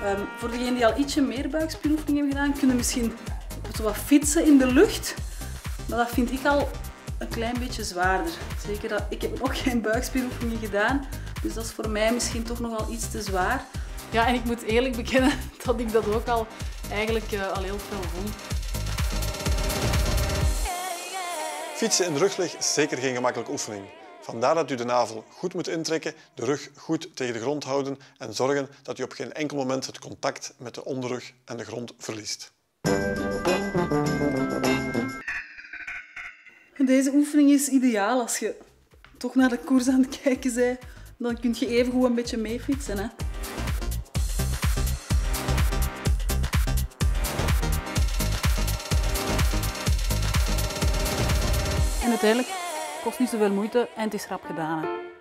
Voor degenen die al ietsje meer buikspieroefening hebben gedaan, kunnen misschien zo wat fietsen in de lucht. Maar dat vind ik al een klein beetje zwaarder. Zeker dat ik heb nog geen buikspieroefeningen gedaan, dus dat is voor mij misschien toch nogal iets te zwaar. Ja, en ik moet eerlijk bekennen dat ik dat ook al eigenlijk al heel veel vond. Fietsen in de ruglig is zeker geen gemakkelijke oefening. Vandaar dat u de navel goed moet intrekken, de rug goed tegen de grond houden en zorgen dat u op geen enkel moment het contact met de onderrug en de grond verliest. Deze oefening is ideaal als je toch naar de koers aan het kijken bent. Dan kun je even goed een beetje mee fietsen, hè. En uiteindelijk kost niet zoveel moeite en het is rap gedaan, hè.